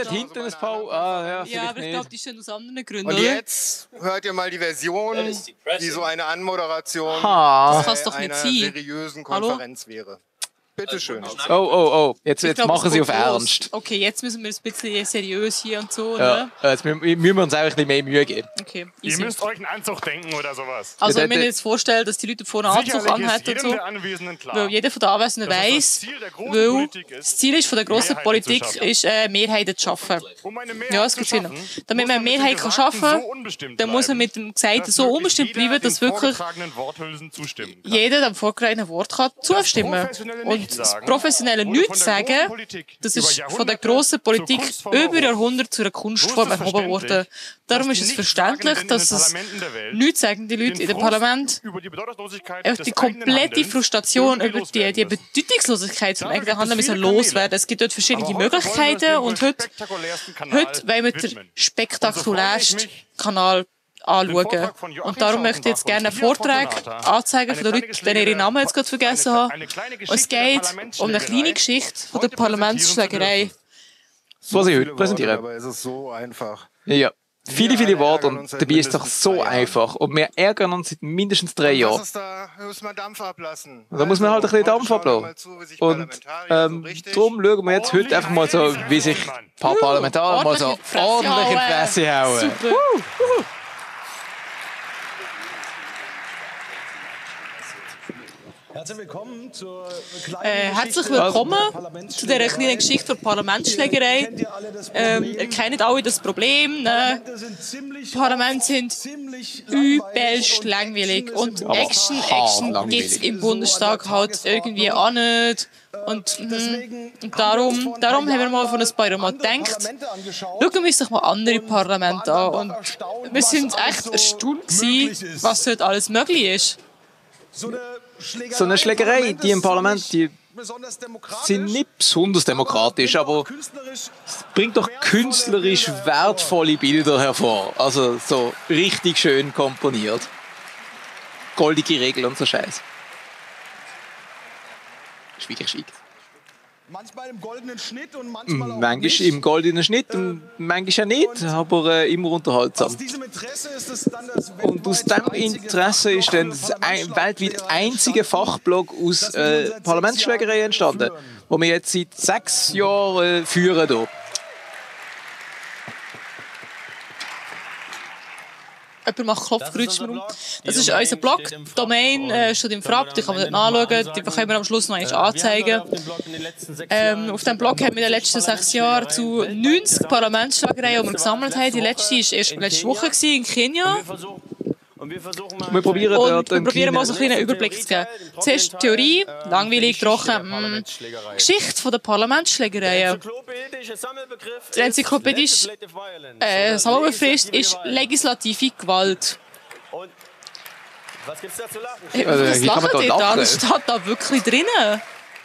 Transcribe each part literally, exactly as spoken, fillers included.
dort hinten ein paar... Ah, ja, ja, aber ich glaube, die stehen aus anderen Gründen, Und oder? Jetzt hört ihr mal die Version, wie so eine Anmoderation ha. Das bei einer seriösen Konferenz Hallo? wäre. Bitte schön. Oh, oh, oh. Jetzt, jetzt glaub, machen sie auf los. Ernst. Okay, jetzt müssen wir ein bisschen seriös hier und so, ja. ne? Jetzt müssen wir uns auch ein bisschen mehr Mühe geben. Okay, ihr müsst euch einen Anzug denken oder sowas. Also, wenn ich jetzt vorstelle, dass die Leute vorne einen Anzug anhaben und so, weil jeder von den Anwesenden weiss, weil das Ziel ist von der grossen Politik ist, äh, Mehrheiten zu schaffen. Um ja, es gibt Sinn. Damit man eine Mehrheit kann schaffen kann, so dann muss man mit dem Gesagten so unbestimmt bleiben, dass wirklich jeder dem vorgetragenen Wort kann zustimmen kann. Das professionelle Nichts sagen, das ist von der grossen Politik über Jahrhunderte zu einer Kunstform erhoben worden. Darum ist es verständlich, dass es nichtssagende Leute in dem Parlament die komplette Frustration über die, die Bedeutungslosigkeit zum eigenen Handeln müssen loswerden. Es gibt dort verschiedene Möglichkeiten und heute, heute wollen wir den spektakulärsten Kanal anschauen. Und darum möchte ich jetzt gerne einen Vortrag anzeigen von den Leuten, die ihre Namen jetzt gerade vergessen haben. Und es geht um eine kleine Geschichte von der Parlamentsschlägerei. Was ich heute präsentiere. Aber es ist so einfach. Ja, viele, viele Worte und dabei ist es doch so einfach. Und wir ärgern uns seit mindestens drei Jahren. Da muss man Dampf ablassen. Da muss man halt ein bisschen Dampf ablassen. Und ähm, darum schauen wir jetzt heute einfach mal so, wie sich ein paar Parlamentarier mal so ordentlich in die Fresse hauen. Super. Uh, uh. Herzlich willkommen, zur kleinen äh, herzlich willkommen zu dieser kleinen Geschichte der Parlamentsschlägerei. Ähm, ihr kennt alle das Problem. Ne? Parlamente sind übelst langweilig. Und Action, Action gibt es im Bundestag halt irgendwie auch nicht. Und, mh, und darum, darum haben wir mal von ein paar Jahren mal gedacht, schauen wir uns doch mal andere Parlamente an. Und wir sind echt erstaunt gewesen, was heute alles möglich ist. So eine Schlägerei, die im Parlament, die sind nicht besonders demokratisch, aber es bringt doch künstlerisch wertvolle Bilder hervor. Also so richtig schön komponiert. Goldige Regeln und so Scheiß. Schwieg, schwieg. Manchmal im goldenen Schnitt und manchmal auch manchmal nicht. im goldenen Schnitt und manchmal ja nicht, aber äh, immer unterhaltsam. Aus diesem Interesse ist es dann das und aus diesem Interesse ist dann das ein, weltweit einzige Fachblog aus äh, Parlamentsschlägerei entstanden, wo wir jetzt seit sechs Jahren äh, führen. Hier. Jemand macht Klopfgeräusche rum. Das ist unser Blog. Die Domain äh, steht im Frag, die kann man dort nachschauen. Die können wir am Schluss noch einmal anzeigen. Ähm, auf diesem Blog haben wir in den letzten sechs Jahren zu neunzig Parlamentsschlägereien, die wir gesammelt haben. Die letzte war erst letzte Woche in Kenia. Wir probieren, und wir probieren mal so einen kleinen Überblick zu geben. Zuerst Theorie, langweilig, trocken, mh, Geschichte der Parlamentsschlägereien. Der enzyklopädische äh, Sammelbegriff ist legislative Gewalt. Hey, also, was lachen die da? Das steht da wirklich drinnen.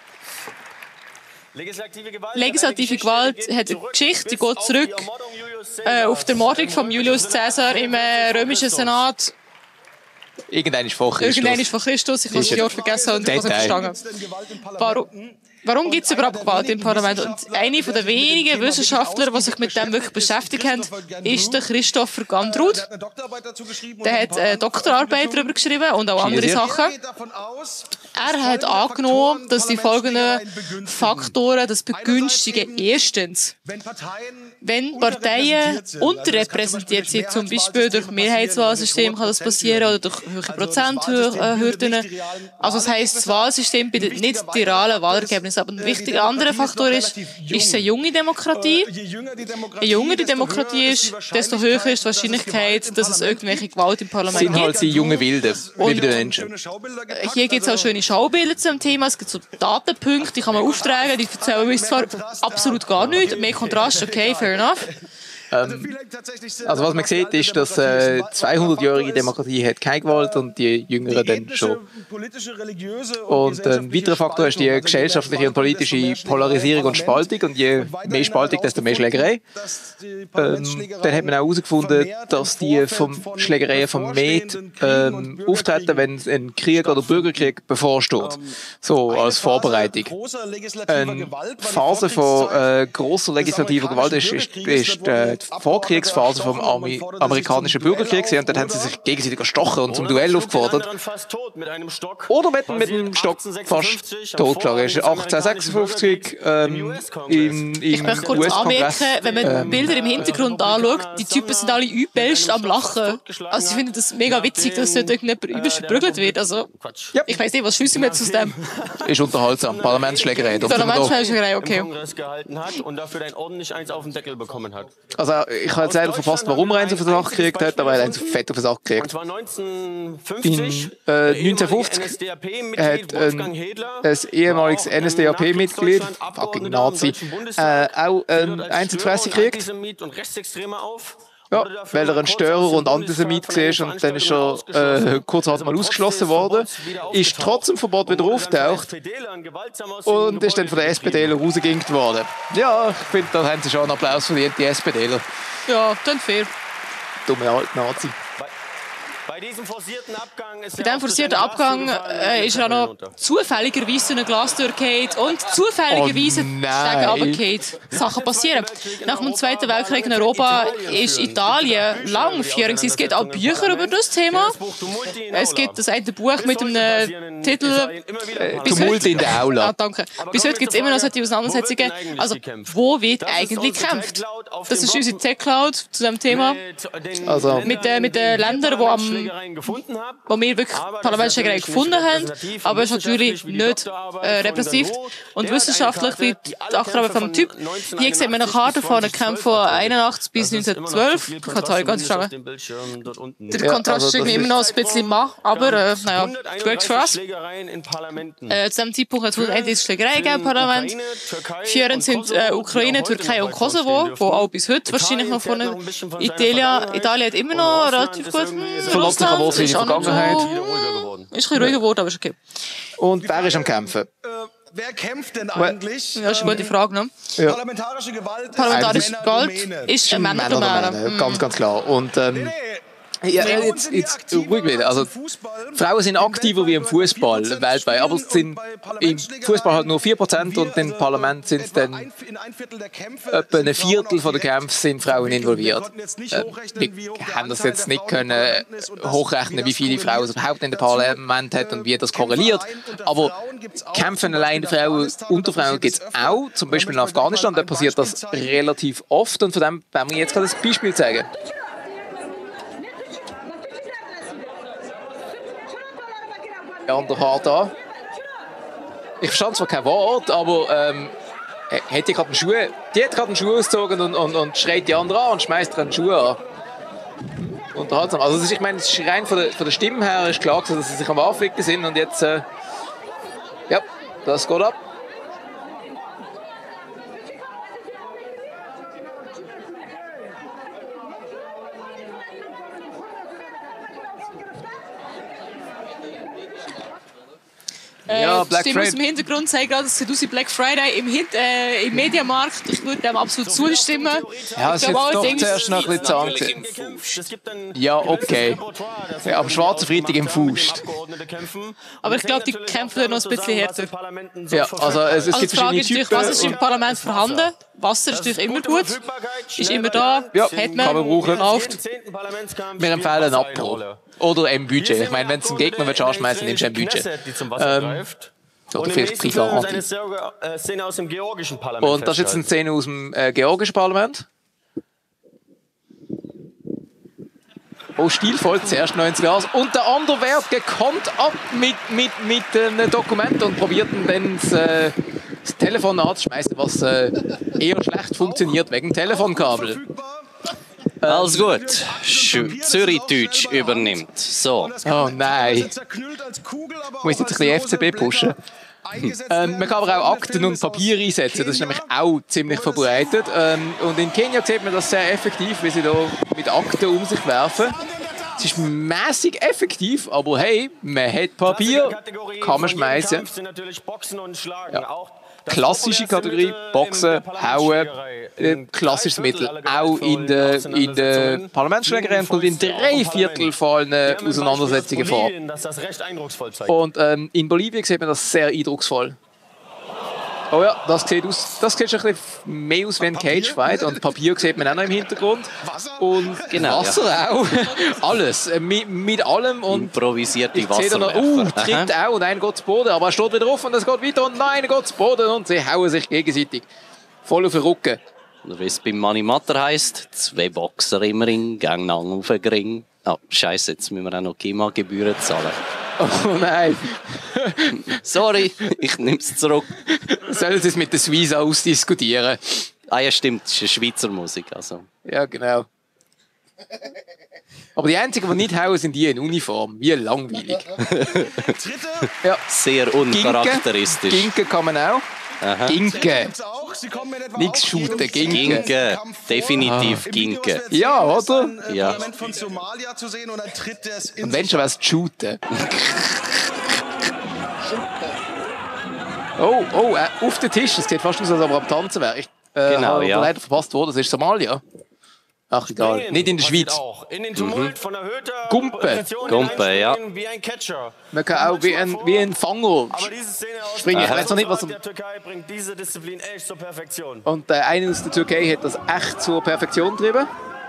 Legislative Gewalt hat eine Geschichte, die geht zurück äh, auf die Ermordung von Julius Caesar im äh, römischen Senat. Irgendein ist vor Christus. Irgendein ist vor Christus, ich habe das Jahr vergessen und ich habe es verstanden. Warum, warum gibt es überhaupt Gewalt im Parlament? Und einer der wenigen Wissenschaftler, die sich mit dem wirklich beschäftigt haben, ist der Christopher Gandrud. Der hat eine Doktorarbeit darüber geschrieben und auch andere Sachen. Er hat angenommen, dass die folgenden Faktoren das begünstigen. Erstens, wenn Parteien unterrepräsentiert sind, zum Beispiel durch Mehrheitswahlsystem kann das passieren oder durch hohe Prozenthürden. Also das heisst, das Wahlsystem bietet nicht die realen Wahlergebnisse. Aber ein wichtiger anderer Faktor ist, ist es eine junge Demokratie. Je jünger die Demokratie ist, desto höher ist die Wahrscheinlichkeit, dass es irgendwelche Gewalt im Parlament gibt. Sind halt die junge Wilde, wie bei den Menschen. Hier gibt es auch schöne Schaubilder zum Thema. Es gibt so Datenpunkte, die kann man auftragen. Die erzählen uns zwar absolut gar nichts. Mehr Kontrast, okay, fair enough. Ähm, also was man sieht, ist, dass äh, zweihundertjährige Demokratie hat keine Gewalt und die Jüngeren dann schon. Und ein weiterer Faktor ist die gesellschaftliche und politische Polarisierung und Spaltung. Und je mehr Spaltung, desto mehr Schlägerei. Ähm, dann hat man auch herausgefunden, dass die vom Schlägereien vermehrt ähm, auftreten, wenn ein Krieg oder Bürgerkrieg bevorsteht. So als Vorbereitung. Eine Phase von äh, grosser legislativer Gewalt ist, ist, ist äh, die Vorkriegsphase vom Arme amerikanischen Bürgerkrieg. Und dann haben sie sich gegenseitig erstochen und zum Duell aufgefordert. Oder mit, mit dem Stock fast totgeschlagen. Das ist achtzehnhundertsechsundfünfzig ähm, im, im Ich möchte kurz anmerken, wenn man ähm, Bilder im Hintergrund anschaut, die Typen sind alle übelst am Lachen. Also ich finde das mega witzig, dass dort irgendjemand übelst verprügelt wird. Also, ja. Ich weiss nicht, was schiessen wir jetzt aus dem? Ist unterhaltsam. Parlamentsschlägerei. Parlamentsschlägerei, okay. Also ich habe jetzt leider verpasst, warum er eins auf den Sack gekriegt hat, aber er hat eins fett auf den Sack gekriegt. In äh, neunzehnhundertfünfzig hat ein, ein ehemaliges N S D A P-Mitglied, fucking Nazi, äh, auch ein eins in die Fresse gekriegt. Ja, weil er ein Störer und Antisemit war und dann ist er äh, kurzerhand mal ausgeschlossen worden, ist trotzdem Verbot wieder auftaucht und ist dann von der SPDler rausgegangen worden. Ja, ich finde, da haben sie schon einen Applaus verdient, die SPDler. Ja, dann fair. Dumme alte Nazi. Bei diesem forcierten Abgang ist, Bei diesem forcierten Abgang äh, ist er auch noch zufälligerweise zu einer Glastür gefallen und zufälligerweise oh Stege runtergefallen. Sachen passieren. Nach dem Zweiten Weltkrieg in Europa ist Italien lang Führung. Es gibt auch Bücher über das Thema. Es gibt das eine Buch mit dem Titel äh, Tumult in der Aula. Ah, danke. Bis heute gibt es immer noch solche Auseinandersetzungen. Also, wo wird eigentlich gekämpft? Das ist unsere Tech-Cloud zu diesem Thema. Also, mit, äh, mit den Ländern, die am wo wir wirklich Parlamentsschlägerei gefunden haben, aber es ist natürlich nicht äh, repressiv und wissenschaftlich wie die Achtarbeit vom Typ. Hier sieht man eine Karte von einem Kampf von einundachtzig bis neunzehnhundertzwölf. Ich kann es ganz schauen. Der Kontrast ist immer noch ein bisschen mach, aber äh, naja, it works for us. Äh, zu diesem Zeitpunkt hat es endlich Schlägerei gegeben im Parlament. Führend sind äh, Ukraine, Türkei und Kosovo, wo auch bis heute wahrscheinlich noch von Italien, Italien hat immer noch relativ gut. Russland ist, ist, Vergangenheit. So, ist ein bisschen ruhiger geworden, aber ist okay. Und wer ist am Kämpfen? Äh, wer kämpft denn eigentlich? Ja, das ist eine gute Frage, ne? Ja. Parlamentarische Gewalt, Parlamentarische Gewalt ist eine Männerdomäne. Männer ganz, ganz klar. Und, ähm, nee, nee. Ja, jetzt, jetzt ruhig wieder. Also, Frauen sind aktiver wie im Fußball weltweit, aber es sind im Fußball halt nur vier Prozent und im Parlament sind es dann etwa ein Viertel der Kämpfe sind Frauen involviert. Äh, wir haben das jetzt nicht können hochrechnen, wie viele Frauen es überhaupt in dem Parlament hat und wie das korreliert. Aber Kämpfe allein Frauen unter Frauen gibt es auch, zum Beispiel in Afghanistan, da passiert das relativ oft und von dem werden wir jetzt gerade ein Beispiel zeigen. An der Hart an. Ich verstand zwar kein Wort, aber ähm, hat die gerade einen Schuh, die hat gerade einen Schuh ausgezogen und, und, und schreit die andere an und schmeißt einen Schuh an. Unterhaltsam. Also ist, ich meine, es ist rein von der, von der Stimme her ist klar, dass sie sich am Aufwicken sind und jetzt, äh, ja, das geht ab. Ja, Black Friday. Aus dem Hintergrund sagen gerade, es sieht aus wie Black Friday im, Hin äh, im Mediamarkt. Ich würde dem absolut zustimmen. Ja, es ist jetzt doch zuerst noch ein bisschen zahn. Ja, okay. Ja, am schwarzen Freitag im Faust. Aber ich glaube, die kämpfen noch ein bisschen härter. Ja, also es, es also gibt die Frage verschiedene ist natürlich, was ist im Parlament vorhanden? Wasser ist natürlich immer gut. Ist immer da. Ja, hat man. Kann man brauchen. Kauft. Wir empfehlen ein Apro. Oder ein Budget. Ich meine, wenn du einen Gegner anschmeißen willst, nimmst du ein Budget. Ähm, oder vielleicht Privaranti. Und das ist jetzt eine Szene aus dem äh, georgischen Parlament. Oh, stilvoll, zuerst neunzig Jahre. Und der andere wehrt gekonnt ab mit, mit, mit einem Dokument und probiert dann das, äh, das Telefon anzuschmeißen, was äh, eher schlecht funktioniert wegen Telefonkabel. Alles gut. Zürich-Deutsch übernimmt. So. Oh nein. Ich muss jetzt ein bisschen F C B pushen. Ähm, man kann aber auch Akten und Papier einsetzen, das ist nämlich auch ziemlich verbreitet. Ähm, und in Kenia sieht man das sehr effektiv, wie sie da mit Akten um sich werfen. Es ist mäßig effektiv, aber hey, man hat Papier, kann man schmeißen. Ja. Klassische Kategorie, Boxen, Hauen, äh, klassisches Mittel. Auch in der, in der Parlamentsschlägerei kommt in drei Viertel von allen Auseinandersetzungen vor. Und ähm, in Bolivien sieht man das sehr eindrucksvoll. Oh ja, das sieht, aus, das sieht schon ein bisschen mehr aus wie ein Cage-Fight. Und Papier sieht man auch noch im Hintergrund. Und genau, Wasser ja. auch. Alles. Äh, mit, mit allem. Und improvisierte Wasserwerfer. Uh, tritt auch und einer geht zu Boden. Aber er steht wieder auf und es geht weiter und nein, er geht zu Boden. Und sie hauen sich gegenseitig voll auf den Rücken. Oder wie es beim Money Matter heisst, zwei Boxer im Ring, gegeneinander auf den Ring. Ah, oh, scheiße, jetzt müssen wir auch noch GEMA-Gebühren zahlen. Oh nein. Sorry, ich nehme es zurück. Sollen Sie es mit der Suisse ausdiskutieren? Ah ja, stimmt, das ist eine Schweizer Musik. Also. Ja, genau. Aber die einzigen, die nicht hauen, sind die in Uniform. Wie langweilig. Ja. Sehr uncharakteristisch. Ginke kann man auch. Aha. Ginke. Nichts shooten, Ginke. Ginke, definitiv ah. Ginke. Ja, oder? Ja. Und wenn schon was shooten. Oh, oh, äh, auf den Tisch. Es sieht fast aus, als ob er am Tanzen wäre. Ich äh, genau, habe ja. leider verpasst, wo das ist. Somalia. Ach, egal. Nicht in der Schweiz. Mhm. Gumpe. Gumpe, ja. Man kann auch wie ein, wie ein Fanger springen. Ich weiß noch nicht, was er... Und der eine aus der Türkei hat das echt zur Perfektion getrieben.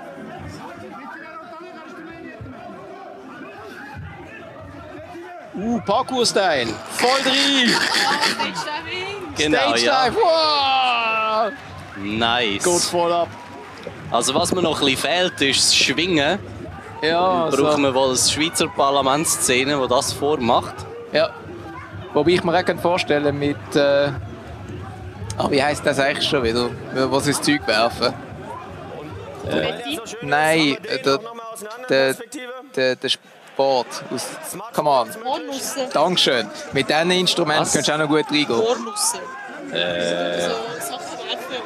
Uh, Parkour-Style. Voll drin. Genau, ja. Wow. Nice. Geht voll ab. Also was mir noch ein bisschen fehlt, ist das Schwingen. Ja, brauchen so. Wir wohl eine Schweizer Parlamentsszene, die das vormacht. Ja. Wobei ich mir auch vorstellen mit... Äh ah, wie heisst das eigentlich schon wieder? Was ins Zeug werfen? Äh, nein, der, der, der, der Sport aus... Come on. Hornusse. Dankeschön. Mit diesen Instrumenten Was? kannst du auch noch gut reingehen. Hornusse. Äh... So Sachen werfen.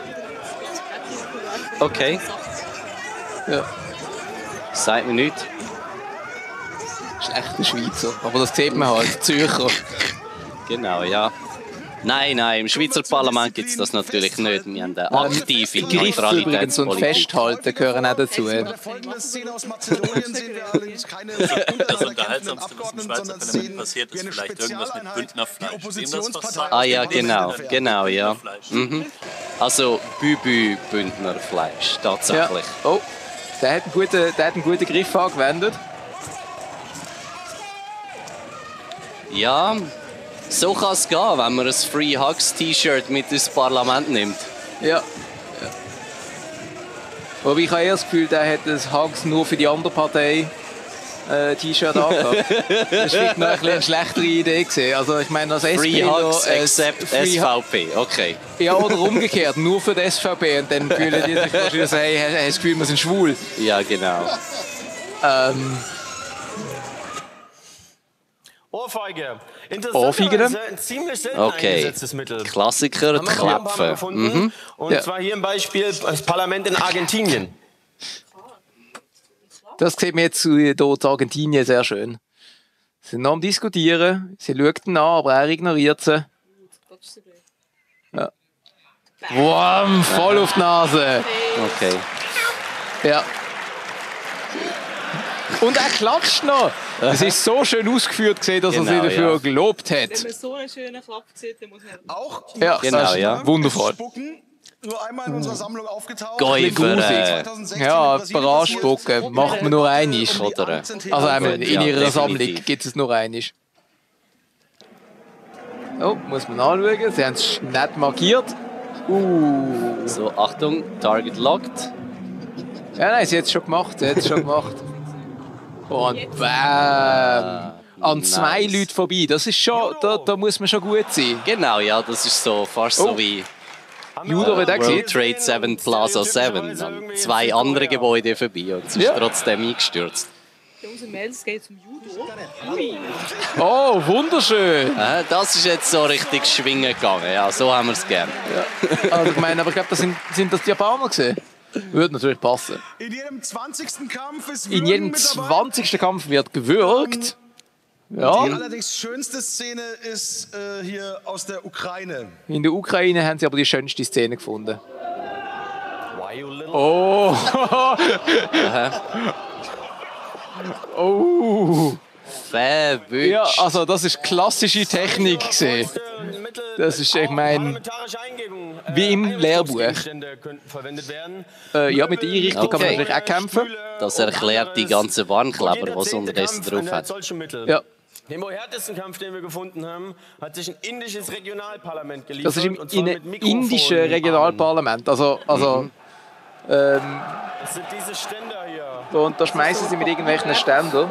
Okay. Ja. Sagt mir nichts. Schlechter Schweizer. Aber das sieht man halt. Zürcher. Genau, ja. Nein, nein, im Schweizer Parlament gibt es das natürlich nicht. Wir haben eine aktive ähm, Neutralitätspolitik. Und Festhalten gehören auch dazu. Das Unterhaltsamste, was im Schweizer Parlament passiert, ist vielleicht irgendwas mit Bündnerfleisch. Das ah ja, genau, genau, ja. Mhm. Also Bübü Bündnerfleisch, tatsächlich. Ja. Oh, der hat, einen guten, der hat einen guten Griff angewendet. Ja, so kann es gehen, wenn man ein Free Hugs T-Shirt mit ins Parlament nimmt. Ja. ja. Aber ich habe eher das Gefühl, der hat das Hugs nur für die andere Partei äh, T-Shirt angehabt. Das war noch ein eine schlechtere Idee gewesen. Also ich meine, als S P Free Hugs äh, except Free S V P, okay. Ja, oder umgekehrt, nur für die S V P. Und dann fühlen die sich wahrscheinlich so, hey, hast du das Gefühl, wir sind schwul? Ja, genau. Ähm... Ohrfeige. Ohrfeige? Ein ziemlich selten okay. eingesetztes Mittel. Klassiker, Klepfen. Mhm. Und ja. zwar hier im Beispiel das Parlament in Argentinien. Das sieht man jetzt hier in Argentinien sehr schön. Sie sind noch am Diskutieren, sie schaut ihn an, aber er ignoriert sie. Ja. Wow, voll auf die Nase. Okay. Ja. Und er klatscht noch. Es ist so schön ausgeführt, dass genau, er sie dafür ja. gelobt hat. Wenn man so einen schönen Klapp sieht, dann muss man auch ja, genau, ja. Wundervoll. Nur einmal in unserer Sammlung aufgetaucht. Geufere. Ja, Baranspucken macht man nur einmal. Also einmal in ihrer ja, Sammlung gibt es nur einmal. Oh, muss man anschauen. Sie haben es nett markiert. Uh. So, Achtung, Target locked. Ja, nein, sie hat es schon gemacht. Sie hat es schon gemacht. Und bam! An zwei nice. Leuten vorbei. Das ist schon, da, da muss man schon gut sein. Genau, ja, das ist so fast oh. so wie Judo, äh, World Trade seven Plaza seven. An zwei andere Gebäude vorbei und es ist ja. trotzdem eingestürzt. Unsere Mädels gehen zum Judo. Oh, wunderschön. Äh, das ist jetzt so richtig schwingen gegangen. Ja, so haben wir es gerne. Ja. Also, ich meine, aber ich glaube, das sind, sind das die Japaner gesehen. Würde natürlich passen. In jedem zwanzigsten Kampf ist In jedem zwanzigsten Kampf wird gewürgt. Ja. Die allerdings schönste Szene ist äh, hier aus der Ukraine. In der Ukraine haben sie aber die schönste Szene gefunden. Oh! Oh! Verwünscht. Ja, also das ist klassische Technik gesehen. Das ist, ich meine, wie im Lehrbuch. Äh, ja, mit der Einrichtung kann man Okay. natürlich auch kämpfen. Das erklärt die ganzen Warnkleber, die es unterdessen drauf hat. Ja. Den wohl härtesten Kampf, den wir gefunden haben, hat sich ein indisches Regionalparlament geliefert. Das ist im und zwar in mit einem Mikrofonen indischen im Arm. Regionalparlament. Also, also ähm, Das sind diese Ständer hier. und da schmeißen sie mit irgendwelchen Ständern.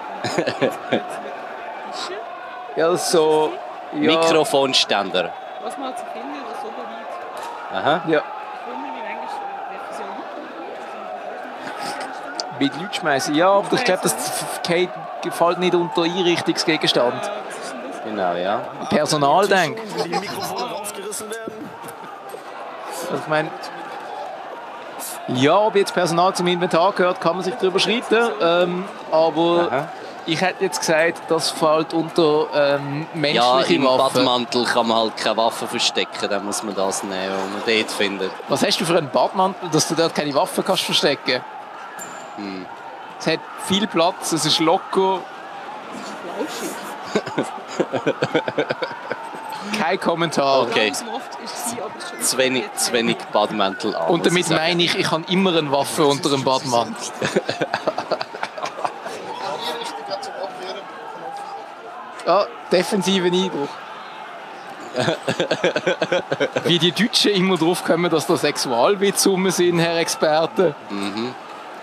Ja, das ist so. Ja, Mikrofonständer. Was man zu finden, was so beliebt. Aha. ja. Ich wundere mich eigentlich, wer für so Mit Leuten schmeißen. Ja, aber ich glaube, das geht- fällt nicht unter Einrichtungsgegenstand. Genau, ja. Personal, denke ich. Wo die Mikrofone rausgerissen werden. Also ich meine, ja, ob jetzt Personal zum Inventar gehört, kann man sich darüber streiten. Ähm, aber Aha. ich hätte jetzt gesagt, das fällt unter ähm, Ja, menschliche im Waffen. Badmantel kann man halt keine Waffen verstecken. Dann muss man das nehmen, was man dort findet. Was hast du für einen Badmantel, dass du dort keine Waffen kannst verstecken? Hm. Es hat viel Platz, es ist locker. Kein Kommentar. Okay. Langsam oft ist sie, aber schon Zu wenig, zu wenig Badmantel an. Und muss damit ich sagen. meine ich, ich habe immer eine Waffe unter dem Badmantel. Ja, defensiven Eindruck. Wie die Deutschen immer drauf kommen, dass da Sexualwitze rum sind, Herr Experte. Mhm.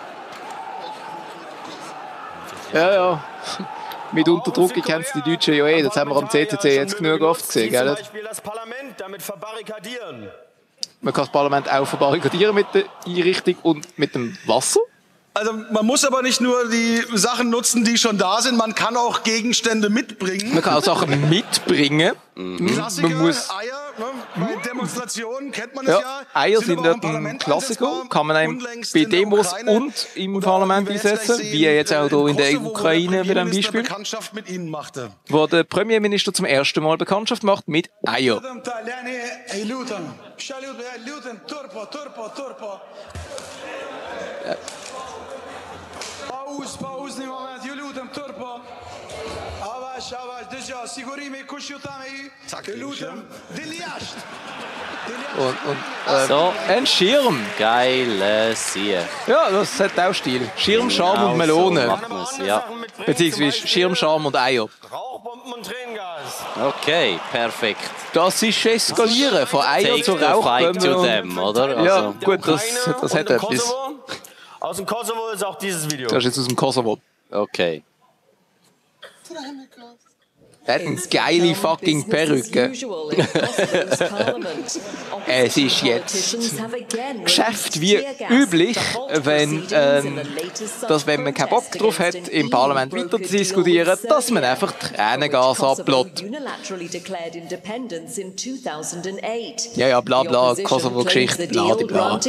Ja, ja. Mit Unterdruck kennen es die Deutschen ja eh. Das haben wir am C C C jetzt genug oft gesehen. Zum Gell? Beispiel das Parlament damit verbarrikadieren. Man kann das Parlament auch verbarrikadieren mit der Einrichtung und mit dem Wasser. Also man muss aber nicht nur die Sachen nutzen, die schon da sind, man kann auch Gegenstände mitbringen. Man kann auch Sachen mitbringen. Klassiker, Man muss, Eier, ne? Bei Demonstrationen kennt man es ja, ja. Eier sind auch dort im ein Parlament Klassiker. einsetzbar. Kann man einem Unlängst bei in der Demos Ukraine. und im Oder Parlament wie wir jetzt einsetzen, gleich wie sehen, jetzt auch hier in der Kosovo, wo Ukraine bei diesem Premierminister Beispiel, Bekanntschaft mit ihnen machte. wo der Premierminister zum ersten Mal Bekanntschaft macht mit Eier. Pauz, pauz një moment, ju lutem tërpo. Avash, avash, dëgja, sigurimi kush ju thamë i, ju lutem, dilni jashtë. Und, und äh, So. ein Schirm. Geile Sieg. Ja, das hat auch Stil. Schirm, Charme Genau und Melone. So macht man's, ja. Beziehungsweise Schirm, Charme und Eier. Rauchbomben und Tränengas. Okay, perfekt. Das ist Eskalieren von Eier Take zu the fight to Rauchbomben. them, oder? Ja, Also, gut, das, Ukraine das und hat im etwas. Kosovo. Aus dem Kosovo ist auch dieses Video. Das ist jetzt aus dem Kosovo. okay. Er hat eine geile fucking Perücke. Es ist jetzt Geschäft wie üblich, wenn, ähm, dass wenn man keinen Bock drauf hat, im Parlament weiter zu diskutieren, dass man einfach Tränengas ablässt. Ja, ja, bla bla, Kosovo-Geschichte, bla bla bla.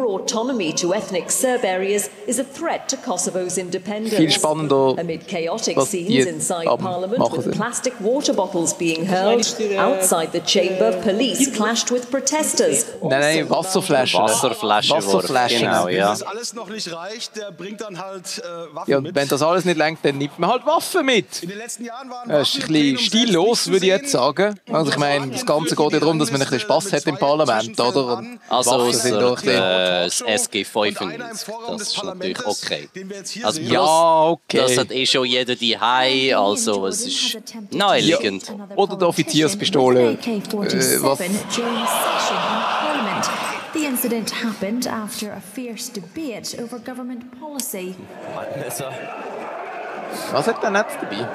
Viel spannender, was die machen sind. Plastic water bottles being hurled. Outside the chamber, police clashed with protesters. Nein, nein, Wasserflaschen. Wasserflaschen. Wasserflaschen. Genau, Wenn ja. das alles noch nicht reicht, der bringt dann halt äh, Waffen Ja, und mit. wenn das alles nicht lenkt, dann nimmt man halt Waffen mit. In den letzten Jahren waren Das ist ein bisschen stillos, würde ich jetzt sagen. Also ich meine, das Ganze geht ja darum, dass man ein bisschen Spass hat im Parlament, oder? Und Also Waffen außer sind doch ein bisschen... äh, das S G fünfundneunzig. Das ist natürlich okay. Also Ja, okay. Das hat eh schon jeder die Hai, also es ist naheliegend. Oder die Offizierspistole. Äh, was? The incident happened after a fierce debate over government policy. Messer. Was hat der Netz dabei?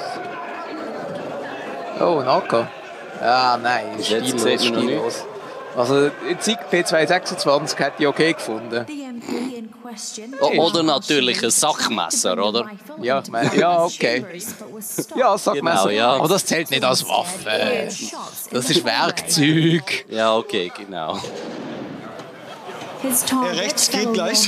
Oh, ein A K. Ah, nein, Jetzt stillos, sieht man noch stillos. Also, Sieg P zweihundertsechsundzwanzig hätte ich okay gefunden. Oder natürlich ein Sackmesser, oder? Ja, ich meine, ja, okay. Ja, Sackmesser. Genau, ja. Aber das zählt nicht als Waffe. Das ist Werkzeug. Ja, okay, genau. Ja, rechts geht gleich.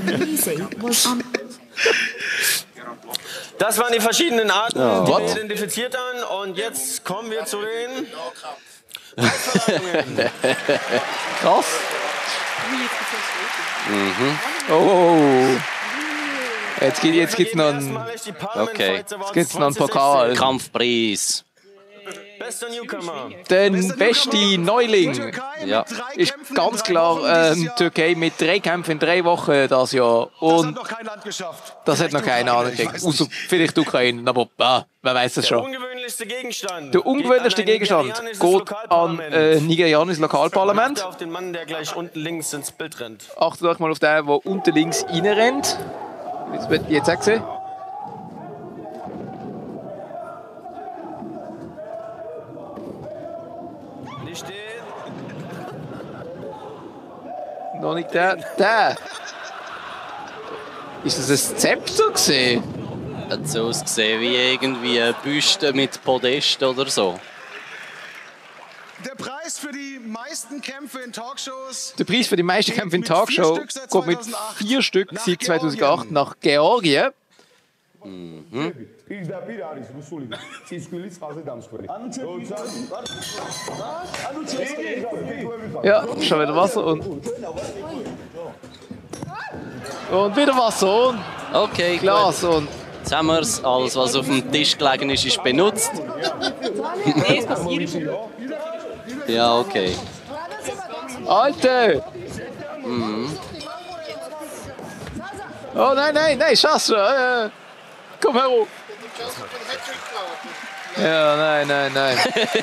Das waren die verschiedenen Arten, Ja. die What? wir identifiziert haben. Und jetzt kommen wir zu den Krass. Mhm. Oh. Jetzt gibt jetzt gibt's noch einen, Okay. jetzt gibt's noch einen Pokal. Kampfpreis. Bester Newcomer. Den besten Neuling Ja. ist ganz klar ähm, Türkei mit drei Kämpfen in drei Wochen das Jahr. Und Noch kein Land geschafft. das hat noch keine Ahnung gekriegt. Außer vielleicht die Ukraine, aber ah, wer weiß das Der schon. ungewöhnlichste Gegenstand. Der ungewöhnlichste geht an ein Gegenstand nigerianisches geht an Lokalparlament. äh, nigerianisches Achtet Lokalparlament. auf den Mann, der gleich unten links ins Bild rennt. Achtet euch mal auf den, der unten links reinrennt. Jetzt wird jetzt auch gesehen. Die steht. Noch nicht der. Der! Ist das ein Zepter gesehen? Hat so ausgesehen wie irgendwie eine Büste mit Podest oder so. Der Preis für die meisten Kämpfe in Talkshows. Der Preis für die meisten Kämpfe in Talkshow kommt mit vier Stück seit zweitausendacht nach Georgien. Mhm. Ja, schon wieder Wasser und. Und wieder Wasser und Okay, Glas gut. und. Jetzt haben wir es. Alles, was auf dem Tisch gelegen ist, ist benutzt. Nee, es passiert. Ja, okay. Alter! Mhm. Oh nein, nein, nein, Schasse! Äh, komm herum! Ja, nein, nein, nein.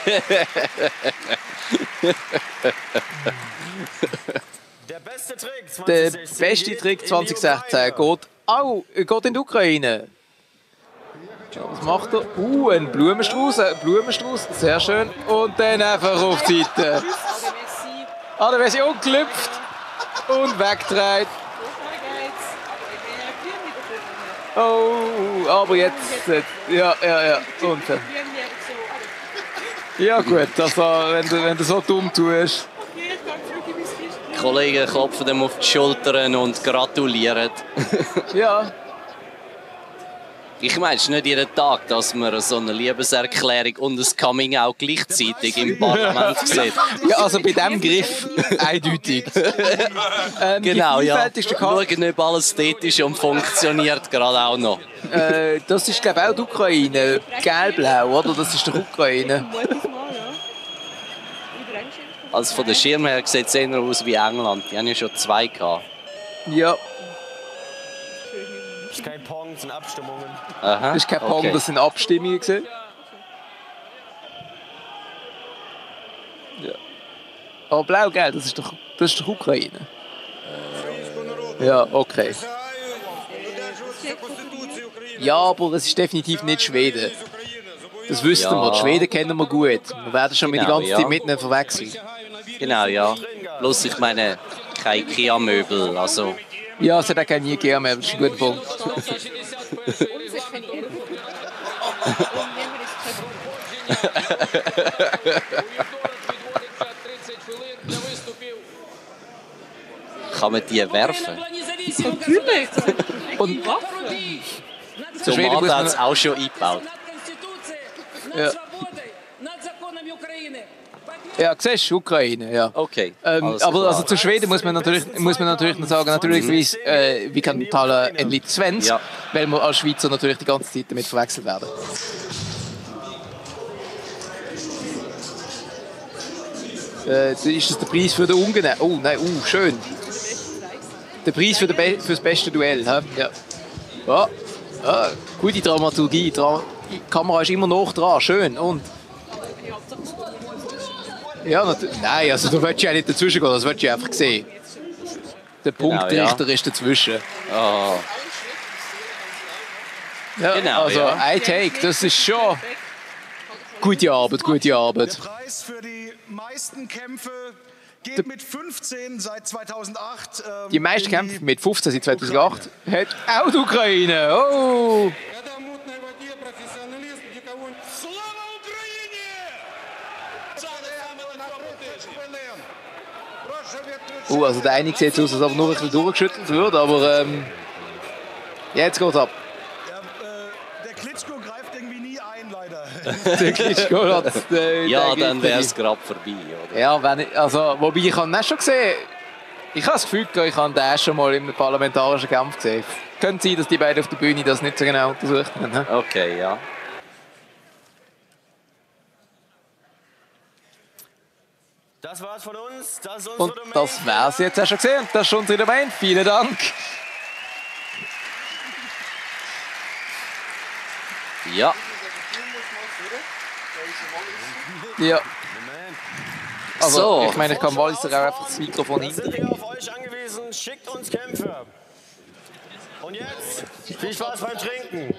Der beste Trick Der zwanzig sechzehn beste geht Trick in die zwanzig sechzehn Ukraine. geht, auch, geht in die Ukraine. Was macht er? Uh, ein Blumenstrauß, ein Blumenstrauß, sehr schön. Und dann einfach auf die Seite. Ah, der Version umgelüpft und weggedreht. Oh, aber jetzt, jetzt ja, ja, ja. Und, äh, ja gut, also, wenn, du, wenn du so dumm tust. Die Kollegen klopfen dem auf die Schultern und gratulieren. Ja. Ich meine, es ist nicht jeden Tag, dass man so eine Liebeserklärung und ein Coming-out gleichzeitig im Parlament sieht. Ja, also bei diesem Griff eindeutig. Ähm, Genau, die ja. vielfältigste Karte- Schauen, ob alles dort ist und funktioniert gerade auch noch. Äh, das ist, glaube ich, auch die Ukraine. Gelb-blau, oder? Das ist die Ukraine. Also von der Schirm her sieht es eher aus wie England. Die haben ja schon zwei gehabt. Ja, Das ist kein Pong, das sind Abstimmungen. Aha, das ist kein Pong, okay. das sind Abstimmungen gewesen. Ja. Aber blau-gelb, das ist doch, das ist doch Ukraine. Ja, okay. Ja, aber es ist definitiv nicht Schweden. Das wüssten Ja. wir. Die Schweden kennen wir gut. Wir werden schon mit die Genau, ganze ja. Zeit mit ihnen verwechseln. Genau, ja. Bloß, ich meine, kein Ikea-Möbel, also... Ja, es hat auch keine Ikea mehr, das ist ein guter Punkt. Kann man die werfen? Natürlich. Und So Schweden muss Tomaten man- hat es auch schon eingebaut. ja. Ja, siehst du, Ukraine, ja. Okay, Ähm, alles aber klar. also zu Schweden muss man natürlich, muss man natürlich noch sagen, natürlich äh, wie kann tala en lite svensk, Ja. weil wir als Schweizer natürlich die ganze Zeit damit verwechselt werden. Äh, ist das der Preis für den Ungenau? Oh nein, uh, schön. Der Preis für, den Be für das beste Duell. He? Ja. Ja. Ja, gute Dramaturgie. Dra die Kamera ist immer noch dran, schön. Und ja, natürlich. Nein, also da willst du ja nicht dazwischen gehen, das willst du einfach sehen. Der Genau, Punktrichter ja. ist dazwischen. Oh. Ja, Genau, also ja. ein Take, das ist schon gute Arbeit, gute Arbeit. Der Preis für die meisten Kämpfe geht mit fünfzehn seit zweitausendacht. Ähm, die meisten Kämpfe mit fünfzehn seit zweitausendacht hat auch die Ukraine. Oh! Uh, also der eine sieht aus, als ob nur ein bisschen durchgeschüttelt wird, aber ähm, jetzt geht's ab. Der Klitschko greift irgendwie nie ein, leider. Der Klitschko hat, äh, ja, dann wäre es gerade vorbei. Oder? Ja, wenn ich, also, wobei ich habe ihn schon gesehen. Ich habe das Gefühl, ich habe den schon mal im parlamentarischen Kampf gesehen. Könnte sein, dass die beiden auf der Bühne das nicht so genau untersucht haben. Okay, ja. Das war's von uns. Das ist Und das wäre es jetzt auch schon gesehen. Das ist schon unsere Domain. Vielen Dank. Ja. Ja. Also, so. ich meine, ich kann Walliser auch einfach das Mikrofon hin. Sind wir auf euch angewiesen? Schickt uns Kämpfe. Und jetzt viel Spaß beim Trinken.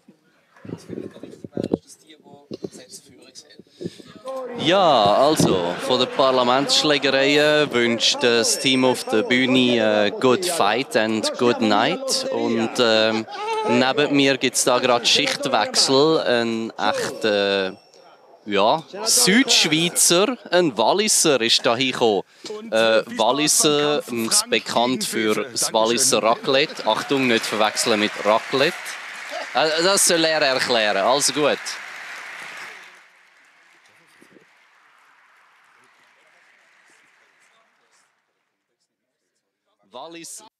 Ja, also von den Parlamentsschlägereien wünscht das Team auf der Bühne uh, Good Fight and Good Night. Und ähm, neben mir gibt es da gerade Schichtwechsel. Ein echter ja, Südschweizer, ein Walliser ist da hingekommen. Äh, Walliser ist bekannt für das Walliser Raclette. Achtung, nicht verwechseln mit Raclette. Äh, das soll er erklären. Also gut. Wallis